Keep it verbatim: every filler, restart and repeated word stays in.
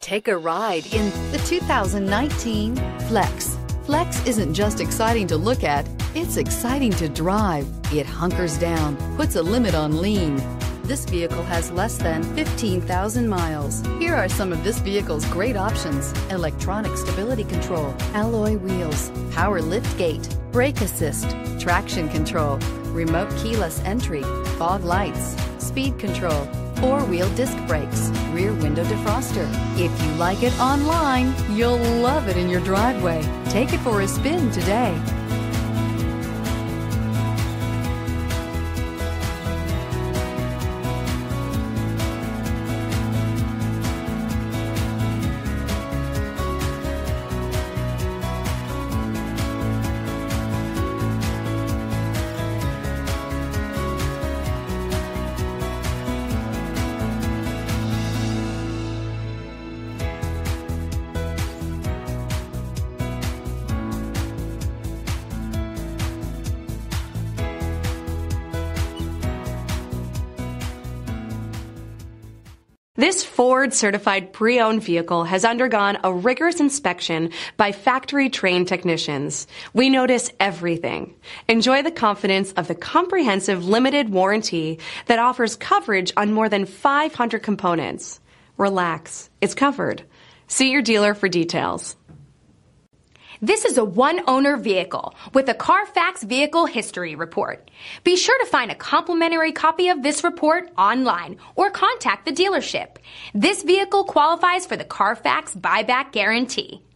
Take a ride in the two thousand nineteen Flex. Flex isn't just exciting to look at, it's exciting to drive. It hunkers down, puts a limit on lean. This vehicle has less than fifteen thousand miles. Here are some of this vehicle's great options: electronic stability control, alloy wheels, power lift gate, brake assist, traction control, remote keyless entry, fog lights, speed control, four-wheel disc brakes, rear window defroster. If you like it online, you'll love it in your driveway. Take it for a spin today. This Ford-certified pre-owned vehicle has undergone a rigorous inspection by factory-trained technicians. We notice everything. Enjoy the confidence of the comprehensive limited warranty that offers coverage on more than five hundred components. Relax, it's covered. See your dealer for details. This is a one-owner vehicle with a Carfax Vehicle History Report. Be sure to find a complimentary copy of this report online or contact the dealership. This vehicle qualifies for the Carfax Buyback Guarantee.